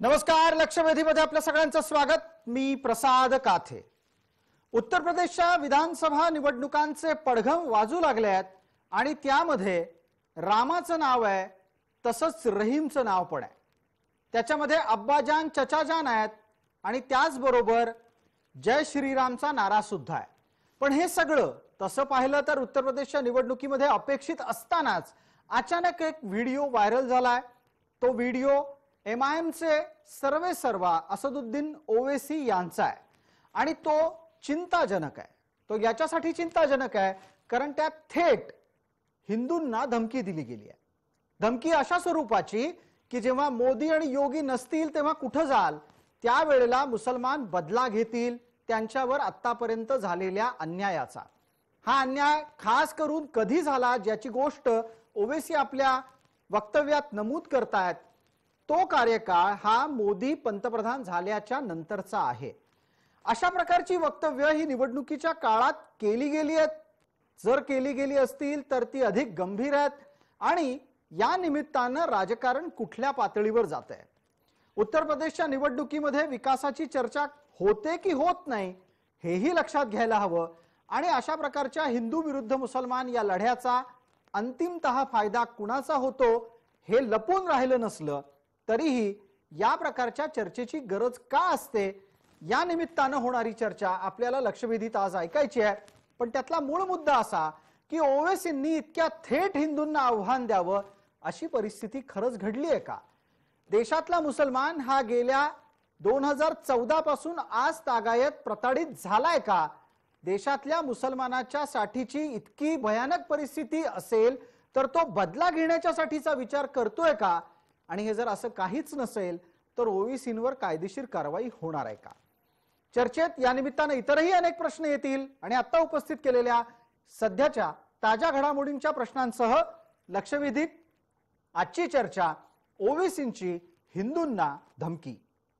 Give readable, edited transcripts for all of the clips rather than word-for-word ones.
नमस्कार, लक्षवेधीमध्ये आपल्या सगळ्यांचं स्वागत। मी प्रसाद काथे। उत्तर प्रदेशच्या विधानसभा निवडणुकांचे पडघम वाजू लागले आहेत आणि त्यामध्ये रामाचं नाव आहे, तसंच रहीमचं नाव पण आहे। त्याच्यामध्ये अब्बाजान चचाजान आहेत आणि त्याचबरोबर जय श्रीरामचा नारा सुद्धा आहे। पण हे सगळं तसं पाहिलं तर उत्तर प्रदेशच्या निवडणुकीमध्ये अपेक्षित असतानाच अचानक एक व्हिडिओ व्हायरल झालाय। तो व्हिडिओ एमआयएमचे सर्वेसर्वा असदुद्दीन ओवैसी यांचा आहे आणि तो चिंताजनक आहे। तो याच्यासाठी चिंताजनक आहे कारण त्यात थेट हिंदूंना धमकी दिली गेली आहे। धमकी अशा स्वरूपाची की जेव्हा मोदी आणि योगी नसतील तेव्हा कुठे जाल, त्यावेळेला मुसलमान बदला घेतील त्यांच्यावर आतापर्यंत झालेल्या अन्यायाचा। हा अन्याय खास करून कधी झाला ज्याची गोष्ट ओवैसी आपल्या वक्तव्यात नमूद करतात, तो कार्यकाळ हा मोदी पंतप्रधान झाल्याच्या नंतरचा आहे। अशा प्रकारची वक्तव्य ही निवडणुकीच्या काळात केली गेली आहेत। जर केली गेली असतील तर ती अधिक गंभीर आहेत आणि या निमित्तानं राजकारण कुठल्या पातळीवर जात आहे। उत्तर प्रदेशच्या निवडणुकीमध्ये विकासाची चर्चा होते की होत नाही हेही लक्षात घ्यायला हवं आणि अशा प्रकारच्या हिंदू विरुद्ध मुसलमान या लढ्याचा अंतिमतः फायदा कुणाचा होतो हे लपून राहिलं नसलं तरीही या प्रकारच्या चर्चेची गरज का असते, या निमित्तानं होणारी चर्चा आपल्याला लक्षवेधीत आज ऐकायची आहे। पण त्यातला मूळ मुद्दा असा की ओवैसींनी इतक्या थेट हिंदूंना आव्हान द्यावं अशी परिस्थिती खरंच घडली आहे का? देशातला मुसलमान हा गेल्या 2014 पासून आज तागायत प्रताडित झालाय का? देशातल्या मुसलमानाच्या साठीची इतकी भयानक परिस्थिती असेल तर तो बदला घेण्याच्या साठीचा विचार करतोय का? आणि हे जर असं काहीच नसेल तर ओवैसींवर कायदेशीर कारवाई होणार आहे का? चर्चेत या निमित्तानं इतरही अनेक प्रश्न येतील आणि आता उपस्थित केलेल्या सध्याच्या ताज्या घडामोडींच्या प्रश्नांसह लक्षवेधीत आजची चर्चा ओवैसींची हिंदूंना धमकी।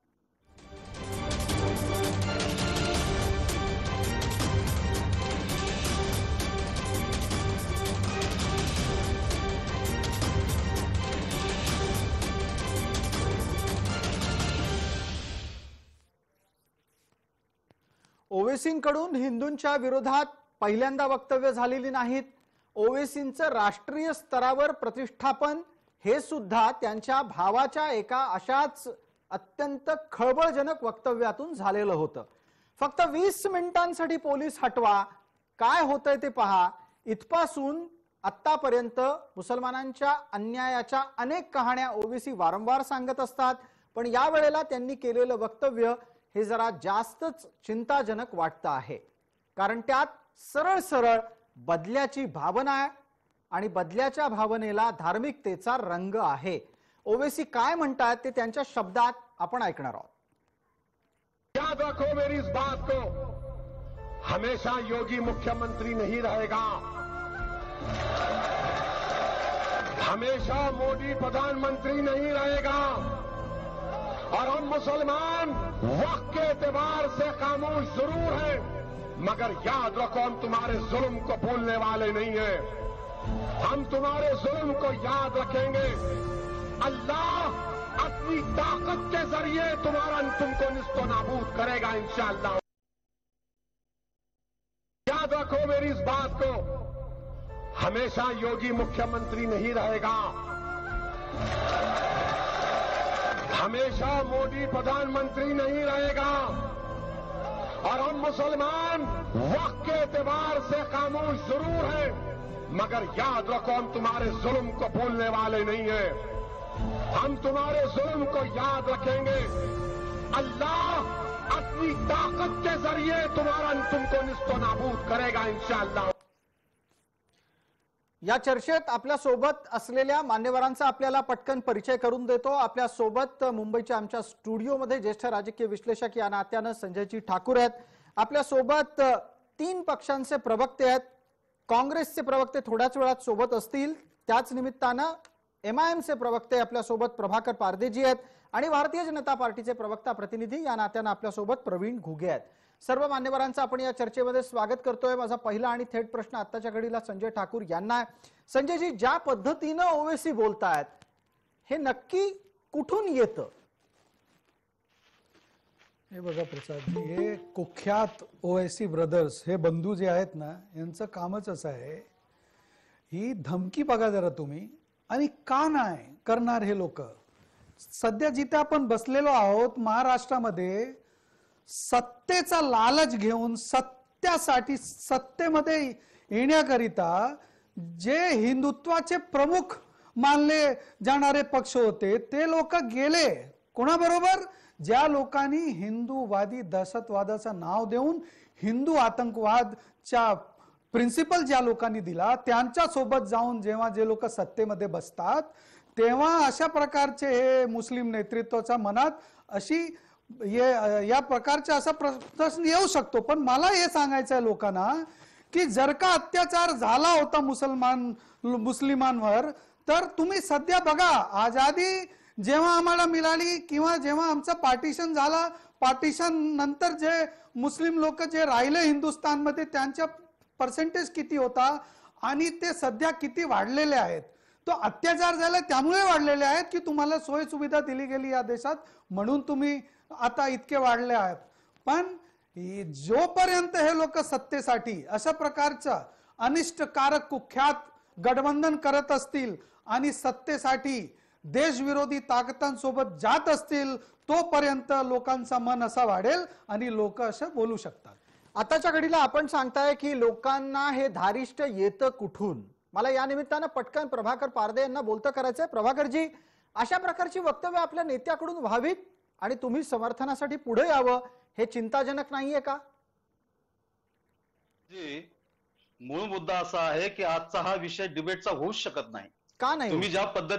ओवैसींकडून हिंदूंच्या विरोधात पहिल्यांदा वक्तव्य झालेली नाहीत। ओवैसींचं राष्ट्रीय स्तरावर प्रतिष्ठापन हे सुद्धा त्यांच्या भावाच्या एका अशाच अत्यंत खळबळजनक वक्तव्यातून झालेलं होतं। फक्त 20 मिनिटांसाठी पोलीस हटवा, काय होतंय ते पहा, इथपासून आतापर्यंत मुसलमानांच्या अन्यायाच्या अनेक कहाण्या ओवैसी वारंवार सांगत असतात। पण या वेळेला त्यांनी केलेलं वक्तव्य हे जरा जास्तच चिंताजनक वाटतं आहे कारण त्यात सरळ सरळ बदल्याची भावना आहे आणि बदल्याच्या भावनेला धार्मिकतेचा रंग आहे। ओवैसी काय म्हणतात ते त्यांच्या शब्दात आपण ऐकणार आहोत। याद रखो मेरी इस बात को, हमेशा योगी मुख्यमंत्री नहीं रहेगा, हमेशा मोदी प्रधानमंत्री नहीं रहेगा और हम मुसलमान वक्त के एतबार से खामोश जरूर हैं, मगर याद रखो हम तुम्हारे जुल्म को भूलने वाले नहीं हैं। हम तुम्हारे जुल्म को याद रखेंगे। अल्लाह अपनी ताकत के जरिए तुमको निस्तो नाबूद करेगा इंशाअल्लाह। याद रखो मेरी इस बात को, हमेशा योगी मुख्यमंत्री नहीं रहेगा, हमेशा मोदी प्रधानमंत्री नहीं रहेगा और हम मुसलमान वक्त के एतबार से खामोश जरूर हैं, मगर याद रखो हम तुम्हारे जुल्म को भूलने वाले नहीं हैं। हम तुम्हारे जुल्म को याद रखेंगे। अल्लाह अपनी ताकत के जरिए तुमको निस्तो नाबूद करेगा इंशाअल्लाह। या चर्चेत आपल्या सोबत असलेल्या मान्यवरांचा आपल्याला पटकन परिचय करून देतो। आपल्या सोबत मुंबईच्या आमच्या स्टुडिओमध्ये ज्येष्ठ राजकीय विश्लेषक या नात्यानं संजयजी ठाकूर आहेत। आपल्या सोबत 3 पक्षांचे प्रवक्ते आहेत। काँग्रेसचे प्रवक्ते थोड्याच वेळात सोबत असतील, त्याच निमित्तानं एमआयएमचे प्रवक्ते आपल्या सोबत प्रभाकर पारदेजी आहेत आणि भारतीय जनता पार्टीचे प्रवक्ता प्रतिनिधी या नात्यानं आपल्या सोबत प्रवीण घुगे आहेत। सर्व मान्यवरांचं आपण या चर्चेमध्ये स्वागत करतोय। माझा पहिला आणि थेट प्रश्न आताच्या घडीला संजय ठाकूर यांना आहे। संजयजी, ज्या पद्धतीनं ओवैसी बोलतायत हे नक्की कुठून येतं? हे बघा प्रसाद, हे कुख्यात ओएसी ब्रदर्स हे बंधू जे आहेत ना, यांचं कामच असं आहे, ही धमकी बघा जरा तुम्ही, आणि का नाही करणार हे लोक. सध्या जिथे आपण बसलेलो आहोत महाराष्ट्रामध्ये, सत्तेचा लालच घेऊन सत्यासाठी सत्तेमध्ये येण्याकरिता जे हिंदुत्वाचे प्रमुख मानले जाणारे पक्ष होते ते लोक गेले. कोणाबरोबर? ज्या लोकांनी हिंदूवादी दहशतवादाचं नाव देऊन हिंदू आतंकवादच्या प्रिन्सिपल ज्या लोकांनी दिला त्यांच्या सोबत जाऊन जेव्हा जे लोक सत्तेमध्ये बसतात तेव्हा अशा प्रकारचे हे मुस्लिम नेतृत्वाच्या मनात अशी या प्रकारचा असा प्रश्न येऊ शकतो. पण मला हे सांगायचं आहे लोकांना की जर का अत्याचार झाला होता मुस्लिमांवर, तर तुम्ही सध्या बघा, आजादी जेव्हा आम्हाला मिळाली किंवा जेव्हा आमचं पार्टिशन झाला, पार्टिशन नंतर जे मुस्लिम लोक जे राहिले हिंदुस्थानमध्ये त्यांचा पर्सेंटेज किती होता आणि ते सध्या किती वाढलेले आहेत. तो अत्याचार झाला त्यामुळे वाढलेले आहेत की तुम्हाला सोय सुविधा दिली गेली या देशात म्हणून तुम्ही आता इतके वाढले आहेत. पण जोपर्यंत हे लोक सत्तेसाठी अशा प्रकारचं अनिष्टकारक कुख्यात गठबंधन करत असतील आणि सत्तेसाठी देशविरोधी ताकदांसोबत जात असतील, तोपर्यंत लोकांचा मन असा वाढेल आणि लोक असं बोलू शकतात. आताच्या घडीला आपण सांगताय की लोकांना हे धारिष्ट येतं कुठून. मला या निमित्तानं पटकन प्रभाकर पारदे यांना बोलतं करायचंय. प्रभाकरजी, अशा प्रकारची वक्तव्य आपल्या नेत्याकडून व्हावीत आणि तुम्ही समर्थनासाठी पुढे यावं, हे चिंताजनक नाहीये का? जी, मूळ मुद्दा असा आहे की आजचा हा विषय डिबेटचा होऊच शकत नाही. का नाही? तुम्ही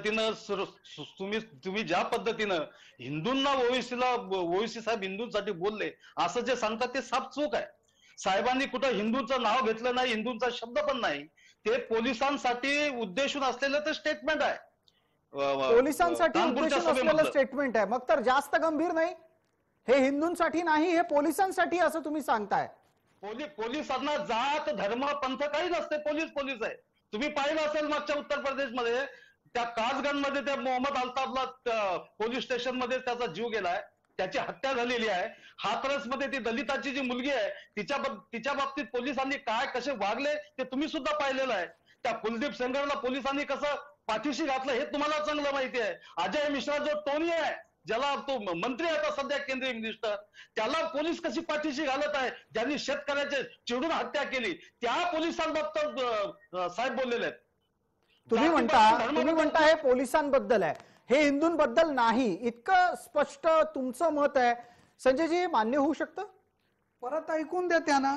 ज्या पद्धतीनं हिंदूंना ओवीसी साहेब हिंदूंसाठी बोलले असं जे सांगतात ते साफ चूक आहे. साहेबांनी कुठं हिंदूंचं नाव घेतलं नाही, हिंदूंचा शब्द पण नाही. ते पोलिसांसाठी उद्देशून असलेलं ते स्टेटमेंट आहे. पोलिसांसाठी उद्देशून असलेलं स्टेटमेंट आहे, मग तर जास्त गंभीर नाही. हे हिंदूंसाठी नाही, हे पोलिसांसाठी असं तुम्ही सांगताय. पोलिसांना जात धर्म पंथ काही नसते. पोलीस आहे. तुम्ही पाहिलं असेल मागच्या उत्तर प्रदेशमध्ये त्या कासगंजमध्ये त्या मोहम्मद अल्ताफला पोलीस स्टेशन मध्ये त्याचा जीव गेलाय, त्याची हत्या झालेली आहे. हाथरसमध्ये ती दलिताची जी मुलगी आहे तिच्या बाबतीत पोलिसांनी काय कसे वागले ते तुम्ही सुद्धा पाहिलेलं आहे. त्या कुलदीप सेंगरला पोलिसांनी कसं पाठीशी घातलं हे तुम्हाला चांगलं माहिती आहे. अजय मिश्रा जो टोनी आहे, ज्याला तो मंत्री आता सध्या केंद्रीय मिनिस्टर, त्याला पोलीस कशी पाठीशी घालत आहे. ज्यांनी शेतकऱ्याचे चिडून हत्या केली त्या पोलिसांबाबत साहेब बोललेले आहेत. तुम्ही म्हणता हे पोलिसांबद्दल आहे, हे हिंदूंबद्दल नाही, इतकं स्पष्ट तुमचं मत आहे. संजयजी, मान्य होऊ शकतं? परत ऐकून द्या त्यांना.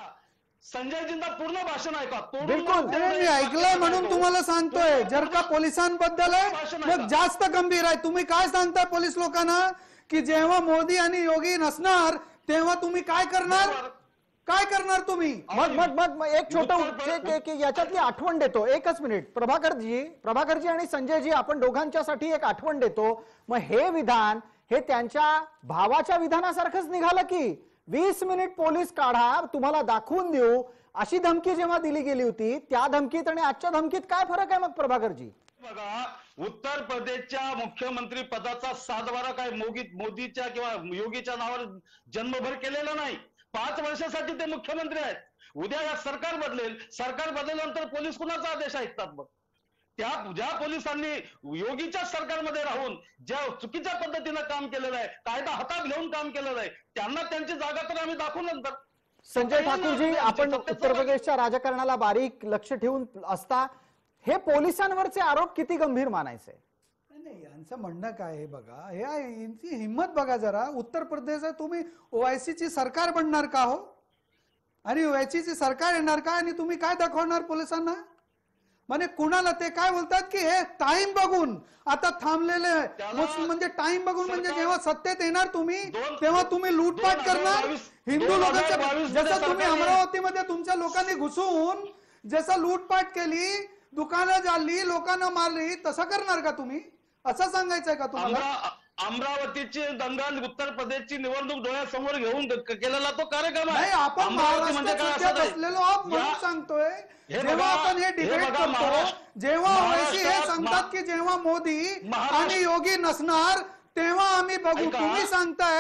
संजयजींना पूर्ण भाषण ऐका. बिलकुल, मी ऐकलंय म्हणून तुम्हाला सांगतोय. जर का पोलिसांबद्दल आहे मग जास्त गंभीर आहे. तुम्ही काय सांगताय पोलीस लोकांना की जेव्हा मोदी आणि योगी नसणार तेव्हा तुम्ही काय करणार? काय करणार तुम्ही? मग एक छोटं याच्यातली आठवण देतो. एकच मिनिट. प्रभाकरजी आणि संजयजी, आपण दोघांच्यासाठी एक आठवण देतो. मग हे विधान हे त्यांच्या भावाच्या विधानासारखंच निघालं की 20 मिनिट पोलीस काढा, तुम्हाला दाखवून देऊ, अशी धमकी जेव्हा दिली गेली होती, त्या धमकीत आणि आजच्या धमकीत काय फरक आहे मग प्रभाकरजी? बघा, उत्तर प्रदेशच्या मुख्यमंत्री पदाचा सातबारा काय मोदीच्या किंवा योगीच्या नावावर जन्मभर केलेला नाही. 5 वर्षासाठी ते मुख्यमंत्री आहेत. उद्या या सरकार बदलेल, सरकार बदलल्यानंतर पोलीस कुणाचा आदेश ऐकतात? मग ज्या पोलिसांनी योगीच्या सरकारमध्ये राहून ज्या चुकीच्या पद्धतीनं काम केलेलं आहे, कायदा हातात घेऊन काम केलेलं आहे, त्यांना त्यांची जागा तर आम्ही दाखवू नंतर. संजय ठाकूरजी, आपण उत्तर प्रदेशच्या राजकारणाला बारीक लक्ष ठेवून असता, हे पोलिसांवरचे आरोप किती गंभीर मानायचे? नाही, यांचं म्हणणं काय आहे बघा, हे यांची हिंमत बघा जरा. उत्तर प्रदेशात तुम्ही ओआयसीची सरकार बनणार का हो? आणि ओआयसीची सरकार येणार का आणि तुम्ही काय दाखवणार पोलिसांना? म्हणजे कुणाला ते काय बोलतात की हे टाइम बघून आता थांबलेले म्हणजे टाइम बघून म्हणजे जेव्हा सत्तेत येणार तुम्ही तेव्हा तुम्ही लूटपाट करणार हिंदू लोकांच्या. जसं तुम्ही अमरावतीमध्ये तुमच्या लोकांनी घुसून जसं लूटपाट केली, दुकानं जाळली, लोकांना मारली, तसं करणार का तुम्ही? असं सांगायचंय का तुम्हाला? अमरावतीची दंगल, उत्तर प्रदेशची निवडणूक डोळ्यासमोर घेऊन केलेला तो कार्यक्रम आहे. आपण महाराष्ट्रात बसलेलो आहोत म्हणून सांगतोय. जेव्हा आपण हे डिबेट करतो, जेव्हा ओवैसी हे सांगतात की जेव्हा मोदी आणि योगी नसणार तेव्हा आम्ही बघू. तुम्ही सांगतायत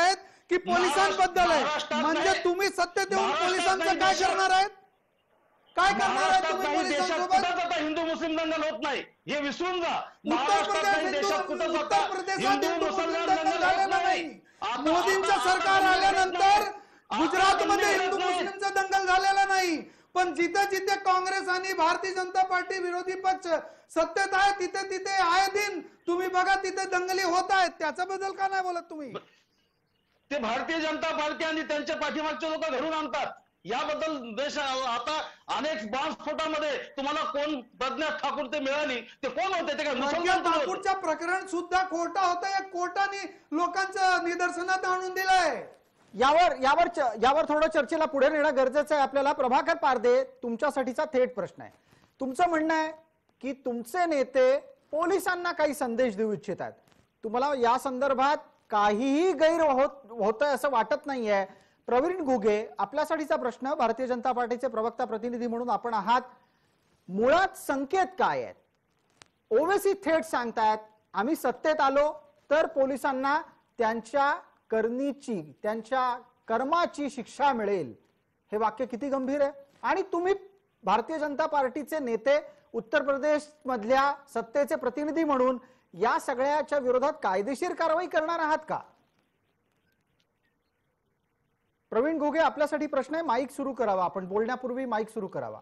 की पोलिसांबद्दल आहे? महाराष्ट्रात म्हणजे नाही. तुम्ही सत्तेत येऊन महाराष्ट्रात पोलिसांचं नाही, काय देशात. करणार आहेत? काय करणार आहेत महाराष्ट्रात तुम्ही नाही, देशात पोलिसांसोबत? कुठंच आता हिंदू मुस्लिम दंगल होत नाही, हे विसरून जा. महाराष्ट्रात प्रदेश नाही, देशात कुठंच उत्तर आता प्रदेशात हिंदू हिंदू मुसलमान मुस्लिम दंगल दंगल होत झालेला नाही. नाही. आता- मोदींचं आता- सरकार आता- आल्यानंतर आता- गुजरातमध्ये आता- हिंदू नाही. मुस्लिमचा दंगल झालेला नाही, पण जिथे जिथे काँग्रेस आणि भारतीय जनता पार्टी विरोधी पक्ष सत्तेत आहे तिथे तिथे आए दिन तुम्ही बघा तिथे दंगली होत आहेत. त्याच्याबद्दल का नाही बोलत तुम्ही? ते भारतीय जनता पार्टी आणि त्यांच्या पाठीमागचे लोक घडून आणतात. याबद्दल देश आता अनेक बॉम्बस्फोटामध्ये तुम्हाला कोण प्रज्ञा ठाकूर ते मिळाली, ते कोण होते? ते काय प्रज्ञा मुसलमान होते? ठाकूरच्या प्रकरण सुद्धा खोटा होतं. या कोर्टाने लोकांचं निदर्शनात आणून दिलंय. यावर थोडं चर्चेला पुढे नेणं गरजेचं आहे आपल्याला. प्रभाकर पारदे, तुमच्यासाठीचा थेट प्रश्न आहे. तुमचं म्हणणं आहे की तुमचे नेते पोलिसांना काही संदेश देऊ इच्छित आहेत. तुम्हाला या संदर्भात काहीही गैर होतंय असं वाटत नाहीये. प्रवीण घुगे, आपल्यासाठीचा प्रश्न, भारतीय जनता पार्टीचे प्रवक्ता प्रतिनिधी म्हणून आपण आहात. मुळात संकेत काय आहेत? ओवेसी थेट सांगतायत आम्ही सत्तेत आलो तर पोलिसांना त्यांच्या करणीची, त्यांच्या कर्माची शिक्षा मिळेल. हे वाक्य किती गंभीर आहे? आणि तुम्ही भारतीय जनता पार्टीचे नेते, उत्तर प्रदेश मधल्या सत्तेचे प्रतिनिधी म्हणून या सगळ्याच्या विरोधात कायदेशीर कारवाई करणार आहात का? प्रवीण घुगे, आपल्यासाठी प्रश्न आहे. माईक सुरू करावा, आपण बोलण्यापूर्वी माईक सुरू करावा.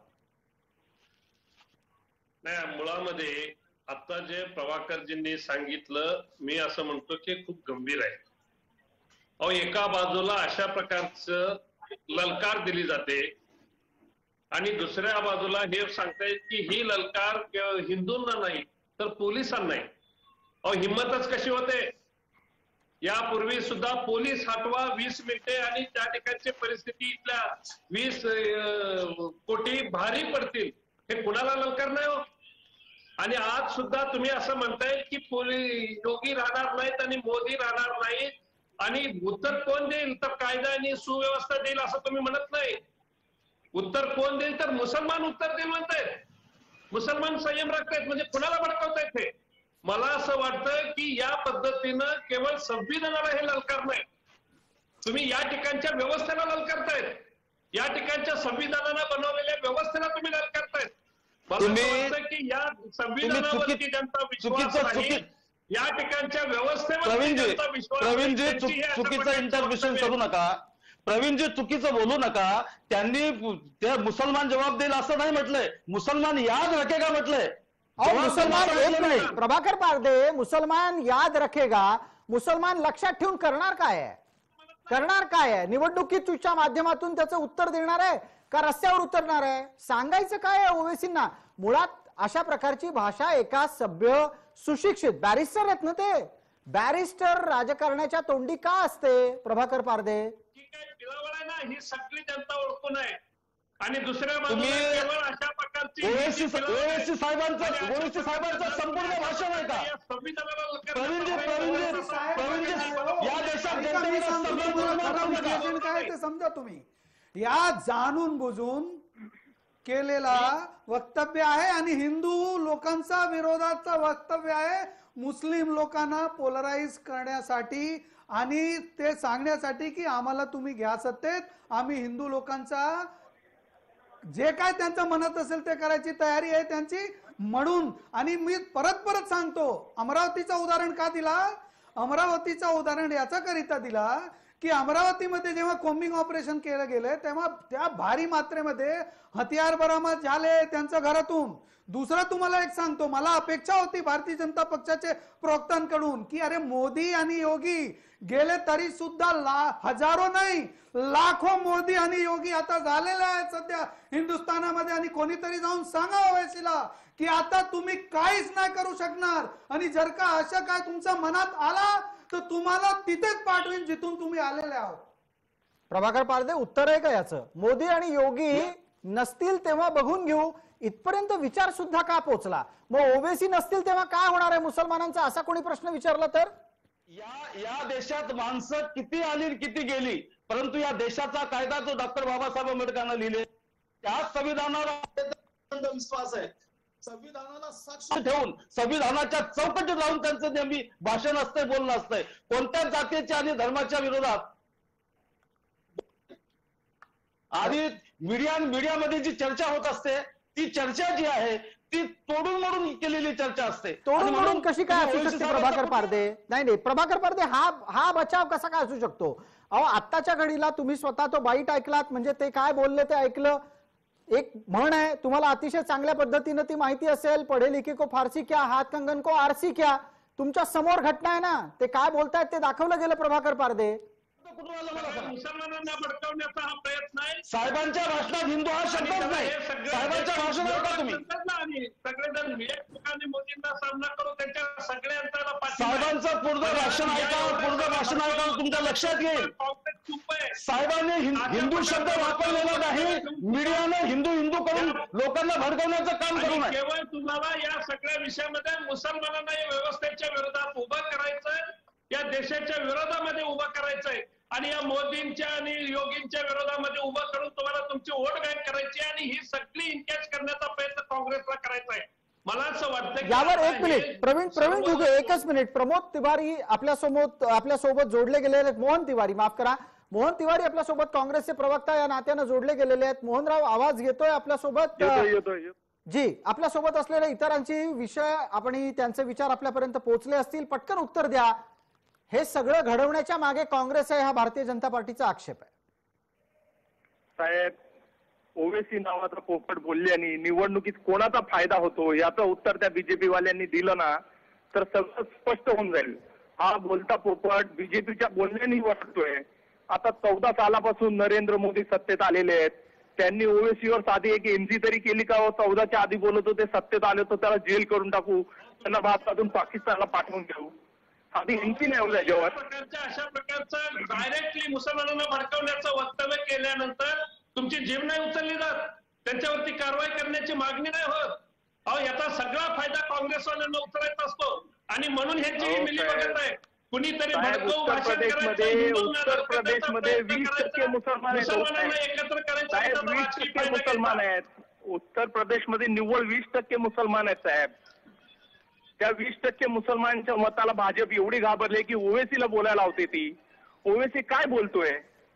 नाही, मुळामध्ये आता जे प्रभाकरजींनी सांगितलं, मी असं म्हणतो की खूप गंभीर आहे. अहो, एका बाजूला अशा प्रकारचं ललकार दिली जाते आणि दुसऱ्या बाजूला हे सांगतायत की ही ललकार केवळ हिंदूंना नाही तर पोलिसांना नाही. अहो, हिंमतच कशी होते? यापूर्वी सुद्धा पोलीस हटवा 20 मिनिटे आणि त्या ठिकाणची परिस्थिती इथल्या 20 कोटी भारी पडतील, हे कुणाला ललकार नाही हो. आणि आज सुद्धा तुम्ही असं म्हणताय की योगी राहणार नाहीत आणि मोदी राहणार नाहीत आणि उत्तर कोण देईल तर कायदा आणि सुव्यवस्था देईल असं तुम्ही म्हणत नाही. उत्तर कोण देईल तर मुसलमान उत्तर देईल म्हणतायत. मुसलमान संयम राखतायत, म्हणजे कुणाला भडकवतायत हे? मला असं वाटतं की या पद्धतीनं केवळ संविधानाला हे ललकार नाही, तुम्ही या ठिकाणच्या व्यवस्थेला ललकारतायत, या ठिकाणच्या संविधानानं बनवलेल्या व्यवस्थेला तुम्ही ललकारतायत. मला असं वाटतं की या संविधानावरती ज्यांचा विश्वास नाही, या ठिकाणच्या व्यवस्थेवर ज्यांचा विश्वास नाही, प्रवीणजी त्यांची हे अशा चुकीचं प्रकारची इंटरव्हेन्शन वक्तव्य करू नका. प्रवीणजी चुकीचं बोलू नका. त्यांनी ते मुसलमान जबाब देईल असं नाही म्हटलंय, मुसलमान याद रखेगा म्हटलंय. अहो, मुसलमान, एक मिनिट प्रभाकर पारदे, मुसलमान याद रखेगा, मुसलमान लक्षात ठेवून करणार काय आहे? करणार काय आहे? निवडणुकीच्या माध्यमातून त्याचं उत्तर देणार आहे का रस्त्यावर उतरणार आहे? सांगायचं काय आहे ओवेसींना? मुळात अशा प्रकारची भाषा एका सभ्य सुशिक्षित बॅरिस्टर आहेत ना, ते बॅरिस्टर राजकारणाच्या तोंडी का असते? प्रभाकर पारदे, ठीक आहे, पिलावळ आहे ना, ही सगळी जनता ओळखून आहे. आणि दुसऱ्या बाजूला केवळ अशा प्रकारची ओवेसी साहेबांचं संपूर्ण भाषण आहे का? प्रवीणजी या देशात जनतेला काय ते समजा तुम्ही. या जाणून बुजून केलेला वक्तव्य आहे आणि हिंदू लोकांचा विरोधाचा वक्तव्य आहे. मुस्लिम लोकांना पोलराइज करण्यासाठी आणि ते सांगण्यासाठी की आम्हाला तुम्ही घ्या सत्तेत, आम्ही हिंदू लोकांचा जे काय त्यांच्या मनात असेल ते करायची तयारी आहे त्यांची म्हणून. आणि मी परत सांगतो, अमरावतीचं उदाहरण का दिला? अमरावतीचं उदाहरण याचा करिता दिला की अमरावतीमध्ये जेव्हा कॉम्बिंग ऑपरेशन केलं गेलं तेव्हा त्या भारी मात्रेमध्ये हथियार बरामद झाले त्यांच्या घरातून. दुसरा तुम्हाला एक सांगतो, मला अपेक्षा होती भारतीय जनता पक्षाचे प्रवक्त्यांकडून की अरे मोदी आणि योगी गेले तरी सुद्धा हजारो नाही लाखो मोदी आणि योगी आता झालेले आहेत सध्या हिंदुस्थानामध्ये. आणि कोणीतरी जाऊन सांगा ओवेसीला की आता तुम्ही काहीच नाही करू शकणार आणि जर का असं काय तुमच्या मनात आला तर तुम्हाला तिथेच पाठवीन जिथून तुम्ही आलेले आहोत. प्रभाकर पारदे, उत्तर आहे का याचं? मोदी आणि योगी नसतील तेव्हा बघून घेऊ इथपर्यंत विचार सुद्धा का पोहोचला? मग ओवेसी नसतील तेव्हा काय होणार आहे मुसलमानांचा, असा कोणी प्रश्न विचारला तर? या देशात माणसं किती आली किती गेली, परंतु या देशाचा कायदा जो डॉक्टर बाबासाहेब आंबेडकरांना लिहिले त्याच संविधानावर विश्वास आहे. संविधानाला साक्ष ठेवून संविधानाच्या चौकटीत राहून त्यांचं नेहमी भाषण असतंय, बोलणं असतंय. कोणत्याच जातीच्या आणि धर्माच्या विरोधात आधी मीडियामध्ये जी चर्चा होत असते ती चर्चा जी आहे ती तोडून मोडून केलेली चर्चा असते. तोडून आणि मोडून म्हणून कशी काय असू ओवेसी शकते साहेबांचा प्रभाकर पारदे? नाही प्रभाकर पारदे हा बचाव कसा काय असू शकतो? अहो आत्ताच्या घडीला तुम्ही स्वतः तो बाईट ऐकलात, म्हणजे ते काय बोलले ते ऐकलं. एक म्हण आहे, तुम्हाला अतिशय चांगल्या पद्धतीने ती माहिती असेल, पढे लिखे को फारसी क्या, हात कंगन को आरसी क्या. तुमच्या समोर घटना आहे ना, ते काय बोलतायत ते दाखवलं गेलं प्रभाकर पारदे. कुठून आलं मला सांगा. मुसलमानांना भडकवण्याचा हा प्रयत्न आहे. साहेबांच्या भाषणात हिंदू हा शब्दच नाही. हे सगळे साहेबांच्या भाषणात का तुम्ही म्हणतात ना, आणि सगळेजण एकमेकांनी मोदींना सामना करू, त्यांच्या सगळ्यांचा पाठिंबा आहे. साहेबांचं पुढचं भाषण ऐका तुमच्या लक्षात येईल. काँग्रेस चूप आहे. साहेबांनी हिंदू शब्द वापरलेला नाही. मीडियाने हिंदू करून लोकांना भडकवण्याचं काम करू आणि नये. केवळ तुम्हाला या सगळ्या विषयामध्ये मुसलमानांना या व्यवस्थेच्या विरोधात उभं करायचंय, या देशाच्या विरोधामध्ये उभं करायचंय, आणि या मोदींच्या आणि योगींच्या विरोधामध्ये उभं करून तुम्हाला तुमची वोट बँक करायची आहे, आणि ही सगळी इनकॅच करण्याचा प्रयत्न काँग्रेसला करायचा आहे. मला असं वाटतं की यावर आता एक मिनिट हे प्रवीण सर्व- घुगे, एकच मिनिट. प्रमोद तिवारी आपल्यासोबत जोडले गेलेले आहेत. मोहन तिवारी, माफ करा, मोहन तिवारी आपल्यासोबत काँग्रेसचे प्रवक्ता या नात्यानं जोडले गेलेले आहेत. मोहनराव, आवाज येतोय आपल्यासोबत? येतोय. जी, आपल्यासोबत असलेल्या इतरांची विषय आपण त्यांचे विचार आपल्यापर्यंत पोहोचले असतील. पटकन उत्तर द्या. हे सगळं घडवण्याच्या मागे काँग्रेस आहे, हा भारतीय जनता पार्टीचा आक्षेप आहे. साहेब, ओवेसी नावाचा पोपट बोलल्याने निवडणुकीत कोणाचा फायदा होतो याचं उत्तर त्या बीजेपी वाल्यांनी दिलं ना तर सगळं स्पष्ट होऊन जाईल. हा बोलता पोपट बीजेपीच्या बोलण्याने वाटतोय. आता 14 सालापासून नरेंद्र मोदी सत्तेत आलेले आहेत. त्यांनी ओवेसीवर साधी एक एमजी तरी केली का? 14च्या आधी बोलत होते, सत्तेत आले तर त्याला जेल करून टाकू, त्यांना भारतातून पाकिस्तानला पाठवून देऊ. साधी एमजी नाही होत जेव्हा अशा प्रकारचं डायरेक्टली मुसलमानांना भडकवण्याचं वक्तव्य केल्यानंतर तुमची जीभ नाही उचलली जात, त्यांच्यावरती कारवाई करण्याची मागणी नाही होत. अहो याचा सगळा फायदा काँग्रेसवाल्यांना उचलायचा असतो, आणि म्हणून ह्यांची ही मिलीभगत आहे. कुणीतरी भडकवू भाषण उत्तर प्रदेशमध्ये 20% मुसलमान आहेत. मुसलमानांना एकत्र साहेब, करायचं 20% मुसलमान आहेत. उत्तर प्रदेशमध्ये निव्वळ 20% मुसलमान आहेत साहेब. त्या 20% मुसलमानांच्या मताला भाजप एवढी घाबरले की ओवेसीला बोलायला होते. ती ओवेसी काय बोलतोय?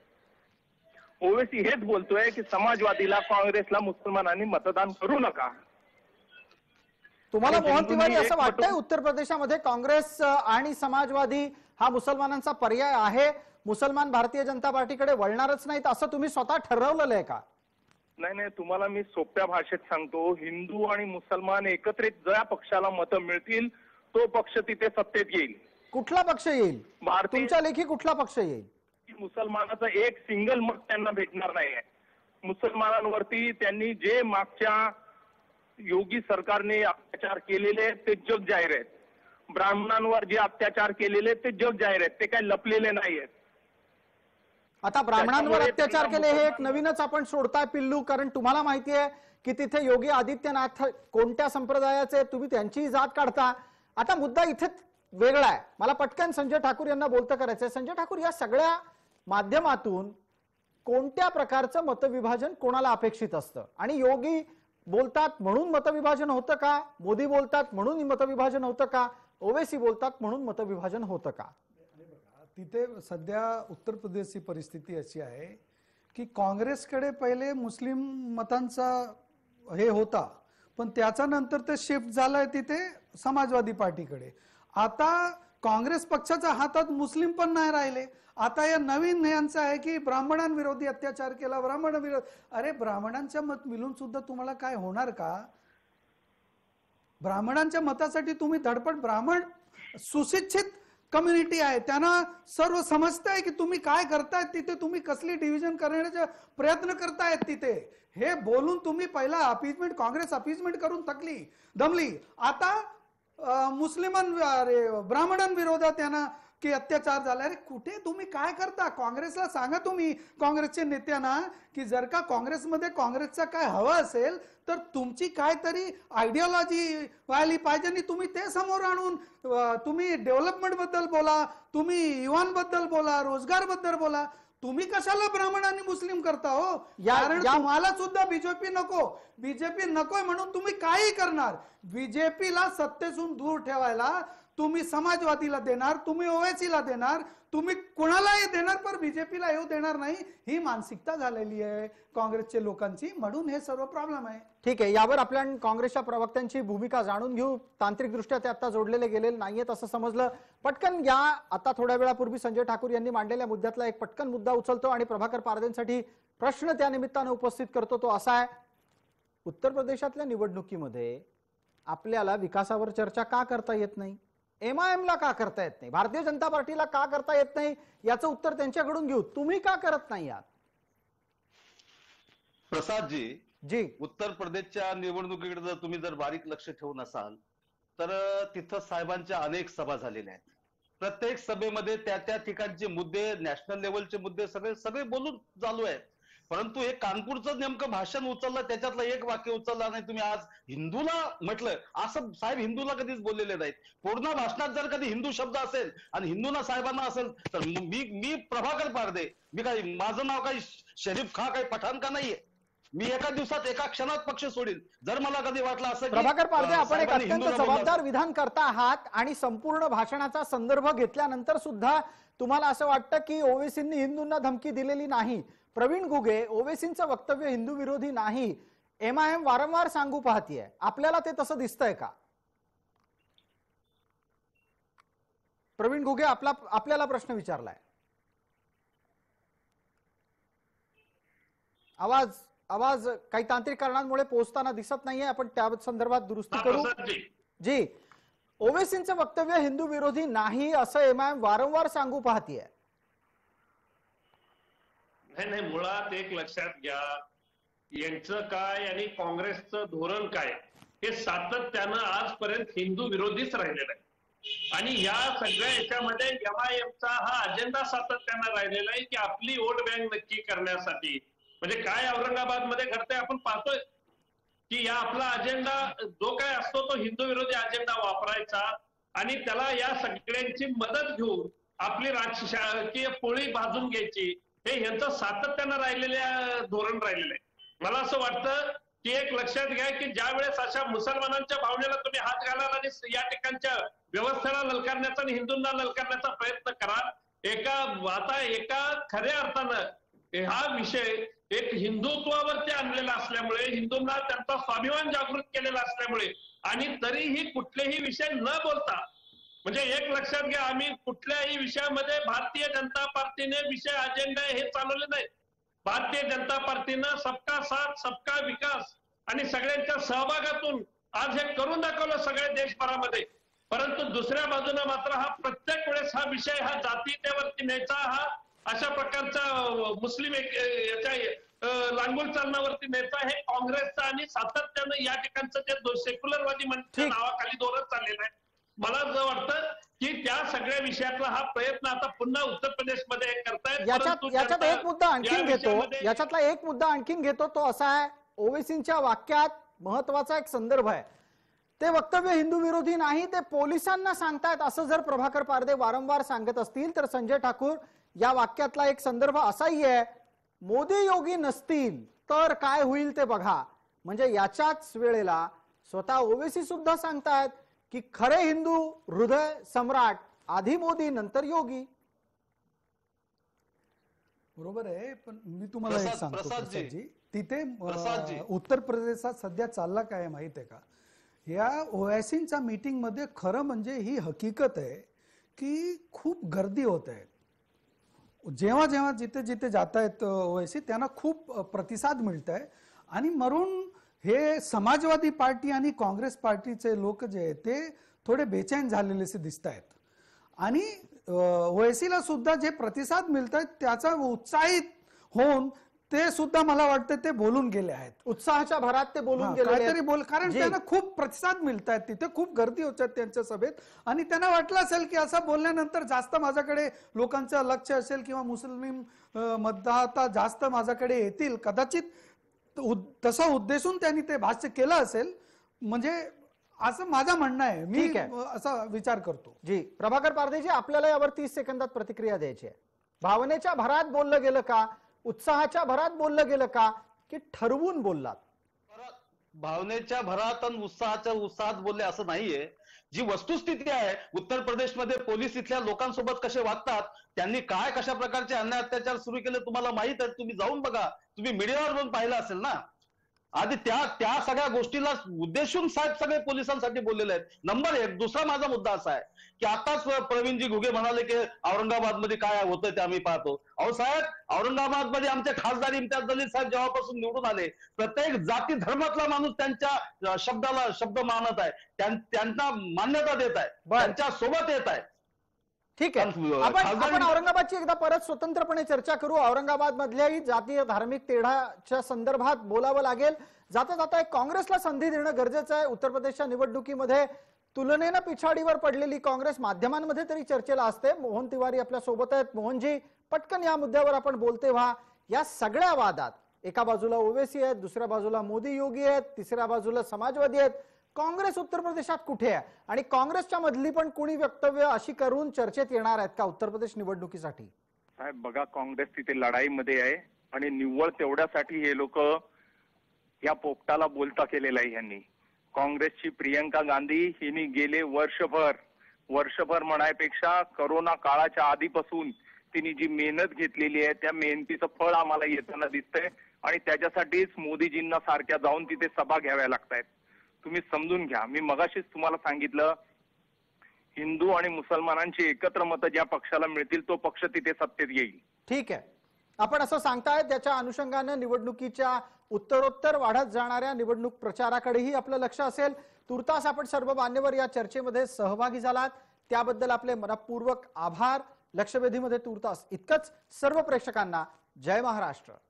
ओवेसी हेच बोलतोय की समाजवादीला, काँग्रेसला मुसलमानांनी मतदान करू नका. तुम्हाला आणि मोहन तिवारी हिंदूंनी असं एक वाटतंय उत्तर प्रदेशामध्ये काँग्रेस आणि समाजवादी हा मुसलमानांचा पर्याय आहे, मुसलमान भारतीय जनता पार्टीकडे वळणारच नाहीत असं तुम्ही स्वतः ठरवलेलं आहे का? नाही, तुम्हाला मी सोप्या भाषेत सांगतो. हिंदू आणि मुसलमान एकत्रित ज्या पक्षाला मतं मिळतील तो पक्ष तिथे सत्तेत येईल. कुठला पक्ष येईल? भारतीय तुमच्या लेखी कुठला पक्ष येईल? मुसलमानाचं एक सिंगल मत त्यांना भेटणार नाहीये. मुसलमानांवरती त्यांनी जे मागच्या योगी सरकारने अत्याचार केलेले ते जग जाहीर आहेत. ब्राह्मणांवर जे अत्याचार केलेले ते जग जाहीर आहेत. ते काही लपलेले नाहीयेत. आता ब्राह्मणांवर त्याच्यामुळे अत्याचार त्यांना केले हे एक मुसलमान- नवीनच आपण सोडताय पिल्लू, कारण तुम्हाला माहिती आहे की तिथे योगी आदित्यनाथ कोणत्या संप्रदायाचे, तुम्ही त्यांचीही जात काढता. आता मुद्दा इथे वेगळा आहे. मला पटकन संजय ठाकूर यांना बोलतं करायचंय. संजय ठाकूर, या सगळ्या माध्यमातून कोणत्या प्रकारचं मतविभाजन कोणाला अपेक्षित असतं? आणि योगी बोलतात म्हणून मतविभाजन होतं का? मोदी बोलतात म्हणून मतविभाजन होतं का? ओवेसी बोलतात म्हणून मतविभाजन होतं का? तिथे सध्या उत्तर प्रदेशची परिस्थिती अशी आहे की काँग्रेसकडे पहिले मुस्लिम मतांचा हे होता, पण त्याच्या नंतर ते शिफ्ट झालंय तिथे समाजवादी पार्टीकडे. आता काँग्रेस पक्षाच्या हातात मुस्लिम पण नाही राहिले. आता या नवीन यांचं आहे की ब्राह्मणांविरोधी अत्याचार केला, ब्राह्मण विरोध. अरे ब्राह्मणांच्या मत मिळून सुद्धा तुम्हाला काय होणार का? ब्राह्मणांच्या मतासाठी तुम्ही धडपड, ब्राह्मण सुशिक्षित कम्युनिटी आहे, त्यांना सर्व समजतंय की तुम्ही काय करतायत तिथे, तुम्ही कसली डिव्हिजन करण्याचा प्रयत्न करतायत तिथे. हे बोलून तुम्ही पहिला अपीजमेंट, काँग्रेस अपीजमेंट करून थकली, दमली. आता ब्राह्मणांविरोधात त्यांना की अत्याचार झाला. अरे कुठे तुम्ही काय करता? काँग्रेसला सांगा तुम्ही, काँग्रेसच्या नेत्यांना, की जर का काँग्रेसमध्ये काँग्रेसचा काय हवा असेल तर तुमची काहीतरी आयडियोलॉजी व्हायला पाहिजे, आणि तुम्ही ते समोर आणून तुम्ही डेव्हलपमेंट बद्दल बोला, तुम्ही युवांबद्दल बोला, रोजगार बद्दल बोला. तुम्ही कशाला ब्राह्मण आणि मुस्लिम करता हो? कारण तुम्हाला सुद्धा बीजेपी नकोय म्हणून तुम्ही काही करणार. बीजेपीला सत्तेतून दूर ठेवायला तुम्ही समाजवादीला देणार, तुम्ही ओवेसीला देणार, तुम्ही कोणालाही देणार, पण बीजेपीला येऊ देणार नाही, ही मानसिकता झालेली आहे काँग्रेसच्या लोकांची. म्हणून हे सर्व प्रॉब्लेम आहे. ठीक आहे, यावर आपल्या काँग्रेसच्या प्रवक्त्यांची भूमिका जाणून घेऊ. तांत्रिकदृष्ट्या ते आता जोडलेले गेलेले नाहीयेत असं समजलं. पटकन या आता थोड्या वेळापूर्वी संजय ठाकूर यांनी मांडलेल्या मुद्द्यातला एक पटकन मुद्दा उचलतो आणि प्रभाकर पारदेंसाठी प्रश्न त्या निमित्तानं उपस्थित करतो. तो असा आहे, उत्तर प्रदेशातल्या निवडणुकीमध्ये आपल्याला विकासावर चर्चा का करता येत नाही? MIM ला का करता येत नाही? भारतीय जनता पार्टीला का करता येत नाही? याचं उत्तर त्यांच्याकडून घेऊ. तुम्ही का करत नाही आहात? प्रसादजी, जी, उत्तर प्रदेशच्या निवडणुकीकडे जर तुम्ही बारीक लक्ष ठेवून असाल तर तिथं साहेबांच्या अनेक सभा झालेल्या आहेत. प्रत्येक सभेमध्ये त्या ठिकाणचे मुद्दे, नॅशनल लेवलचे मुद्दे सगळे बोलून चालू आहेत. परंतु हे कानपूरचं नेमकं भाषण उचललं, त्याच्यातलं एक वाक्य उचललं नाही. तुम्ही आज हिंदूला म्हटलं, असं साहेब हिंदूला कधीच बोललेले नाहीत. पूर्ण भाषणात जर कधी हिंदू शब्द असेल आणि हिंदूंना साहेबांना असेल तर मी प्रभाकर पारदे, मी काही, माझं नाव काही शरीफ खा काही पठाण का नाहीये. मी एका दिवसात एका क्षणात पक्ष सोडील जर मला कधी वाटलं असं की प्रभाकर पारदे, आपण एक साहेबांनी अत्यंत हिंदूला बोललं जबाबदार विधान करता आहात आणि संपूर्ण भाषणाचा संदर्भ घेतल्यानंतर सुद्धा तुम्हाला असं वाटतं की ओवेसींनी हिंदूंना धमकी दिलेली नाही. प्रवीण घुगे, ओवेसींचं वक्तव्य हिंदू विरोधी नाही, MIM वारंवार सांगू पाहतीये, आपल्याला ते तसं दिसतंय का? प्रवीण घुगे, आपल्याला प्रश्न विचारलाय. आवाज काही तांत्रिक कारणांमुळे पोहोचताना दिसत नाहीये, आपण त्या संदर्भात दुरुस्ती करू. जी, ओवेसींचं वक्तव्य हिंदू विरोधी नाही असं MIM वारंवार सांगू पाहतीये. नाही, मुळात एक लक्षात घ्या, यांचं काय आणि काँग्रेसचं धोरण काय हे सातत्यानं आजपर्यंत हिंदू विरोधीच राहिलेलं आहे. आणि या सगळ्या याच्यामध्ये MIMचा हा अजेंडा सातत्यानं राहिलेला आहे की आपली वोट बँक नक्की करण्यासाठी. म्हणजे काय औरंगाबादमध्ये घडतंय आपण पाहतोय की या आपला अजेंडा जो काय असतो तो हिंदू विरोधी अजेंडा वापरायचा आणि त्याला या सगळ्यांची मदत घेऊन आपली राजकीय पोळी भाजून घ्यायची, हे यांचं सातत्यानं धोरण राहिलेलं आहे. मला असं वाटतं की एक लक्षात घ्या की ज्या वेळेस अशा मुसलमानांच्या भावनेला तुम्ही हात घालाल आणि या ठिकाणच्या व्यवस्थेला ललकारण्याचा आणि हिंदूंना ललकारण्याचा प्रयत्न कराल, एका खऱ्या अर्थानं हा विषय एक हिंदुत्वावरती आणलेला असल्यामुळे, हिंदूंना त्यांचा स्वाभिमान जागृत केलेला असल्यामुळे आणि तरीही कुठलेही विषय न बोलता, म्हणजे एक लक्षात घ्या, आम्ही कुठल्याही विषयामध्ये भारतीय जनता पार्टीने विषय अजेंडा हे चालवले नाही. भारतीय जनता पार्टीनं सबका साथ सबका विकास आणि सगळ्यांच्या सहभागातून आज हे करून दाखवलं सगळ्या देशभरामध्ये. परंतु दुसऱ्या बाजूने मात्र हा प्रत्येक वेळेस हा विषय हा जातीयतेवरती न्यायचा, हा अशा प्रकारचा मुस्लिम याच्या लांगुल चालण्यावरती न्यायचा, हे काँग्रेसचं आणि सातत्यानं या ठिकाणचं जे सेक्युलरवादी म्हणच्या नावाखाली धोरण चाललेलं आहे. मला असं वाटतं की त्या सगळ्या विषयातला हा प्रयत्न आता पुन्हा उत्तर प्रदेशमध्ये करतायत. याच्यात एक मुद्दा आणखीन घेतो, याच्यातला एक मुद्दा आणखीन घेतो, तो असा आहे, ओवेसींच्या वाक्यात महत्वाचा एक संदर्भ आहे. ते वक्तव्य हिंदू विरोधी नाही, ते पोलिसांना सांगतायत असं जर प्रभाकर पारदे वारंवार सांगत असतील तर संजय ठाकूर या वाक्यातला एक संदर्भ असाही आहे, मोदी योगी नसतील तर काय होईल ते बघा. म्हणजे याच्याच वेळेला स्वतः ओवेसी सुद्धा सांगतायत की खरे हिंदू हृदय सम्राट आधी मोदी नंतर योगी. बरोबर आहे, पण मी तुम्हाला एक सांगतो प्रसादजी, तिथे प्रसादजी, उत्तर प्रदेशात सध्या चालला काय माहित आहे का, या ओवेसींच्या मीटिंग मध्ये खरं म्हणजे ही हकीकत आहे की खूप गर्दी होत आहे. जेव्हा जेव्हा जिथे जिथे जात आहेत ओवेसी त्यांना खूप प्रतिसाद मिळत आहे आणि म्हणून हे समाजवादी पार्टी आणि काँग्रेस पार्टीचे लोक जे आहेत ते थोडे बेचैन झालेले दिसत आहेत. आणि ओवेसीला सुद्धा जे प्रतिसाद मिळत आहेत त्याचा उत्साहित होऊन ते सुद्धा मला वाटतं ते बोलून गेले आहेत, उत्साहाच्या भरात ते बोलून गेले काहीतरी बोल, कारण त्यांना खूप प्रतिसाद मिळत आहेत, तिथे खूप गर्दी होत आहेत त्यांच्या सभेत आणि त्यांना वाटलं असेल की असं बोलल्यानंतर जास्त माझ्याकडे लोकांचं लक्ष असेल किंवा मुस्लिम मतदाता जास्त माझ्याकडे येतील, कदाचित तसं उद्देशून त्यांनी ते भाष्य केलं असेल, म्हणजे असं माझं म्हणणं आहे, मी असा विचार करतो. जी, प्रभाकर पारदेजी, आपल्याला यावर 30 सेकंदात प्रतिक्रिया द्यायची आहे. भावनेच्या भरात बोललं गेलं का, उत्साहाच्या भरात बोललं गेलं का, की ठरवून बोललात? भावनेच्या भरात आणि उत्साहात बोलले असं नाहीये. जी वस्तुस्थिती आहे, उत्तर प्रदेशमध्ये पोलीस इथल्या लोकांसोबत कसे वागतात, त्यांनी काय कशा प्रकारचे अन्याय अत्याचार सुरू केले तुम्हाला माहित आहे. तुम्ही जाऊन बघा, तुम्ही मीडियावर जाऊन पाहिलं असेल ना. आधी त्या सगळ्या गोष्टीला उद्देशून साहेब सगळे पोलिसांसाठी बोललेले आहेत. नंबर 1. दुसरा माझा मुद्दा असा आहे की आताच प्रवीणजी घुगे म्हणाले की औरंगाबादमध्ये काय होतं ते आम्ही पाहतो. अहो साहेब, औरंगाबादमध्ये आमचे खासदार इम्तियाज जलील साहेब जेव्हापासून निवडून आले, प्रत्येक जाती धर्मातला माणूस त्यांच्या शब्द मानत आहे, त्यांना मान्यता देत आहे, त्यांच्या सोबत येत आहे. ठीक आहे, आपण औरंगाबादची एकदा परत स्वतंत्रपणे चर्चा करू. औरंगाबाद मधल्याही जातीय धार्मिक तेढाच्या संदर्भात बोलावं लागेल. जाता जाता एक काँग्रेसला संधी देणं गरजेचं आहे. उत्तर प्रदेशच्या निवडणुकीमध्ये तुलनेनं पिछाडीवर पडलेली काँग्रेस माध्यमांमध्ये तरी चर्चेला असते. मोहन तिवारी आपल्या सोबत आहेत. मोहनजी, पटकन या मुद्द्यावर आपण बोलते व्हा. या सगळ्या वादात एका बाजूला ओवेसी आहेत, दुसऱ्या बाजूला मोदी योगी आहेत, तिसऱ्या बाजूला समाजवादी आहेत. काँग्रेस उत्तर प्रदेशात कुठे आहे आणि काँग्रेसच्या मधली पण कोणी वक्तव्य अशी करून चर्चेत येणार आहेत का उत्तर प्रदेश निवडणुकीसाठी? साहेब बघा, काँग्रेस तिथे लढाईमध्ये आहे आणि निव्वळ तेवढ्यासाठी हे लोक या पोपटाला बोलता केलेला आहे. यांनी काँग्रेसची प्रियंका गांधी हिने गेले वर्षभर म्हणायपेक्षा करोना काळाच्या आधीपासून तिने जी मेहनत घेतलेली आहे त्या मेहनतीचं फळ आम्हाला येताना दिसतंय आणि त्याच्यासाठीच मोदीजींना सारख्या जाऊन तिथे सभा घ्याव्या लागतायत. तुम्ही समजून घ्या, मी मगाशीच तुम्हाला सांगितलं, हिंदू आणि मुसलमानांची एकत्र मतं ज्या पक्षाला मिळतील तो पक्ष तिथे सत्तेत येईल. ठीक आहे, आपण असं सांगताय. त्याच्या अनुषंगानं निवडणुकीच्या उत्तरोत्तर वाढत जाणाऱ्या निवडणूक प्रचाराकडेही आपलं लक्ष असेल. तुर्तास आपण सर्व मान्यवर या चर्चेमध्ये सहभागी झालात त्याबद्दल आपले मनपूर्वक आभार. लक्षवेधीमध्ये तुर्तास इतकंच. सर्व प्रेक्षकांना जय महाराष्ट्र.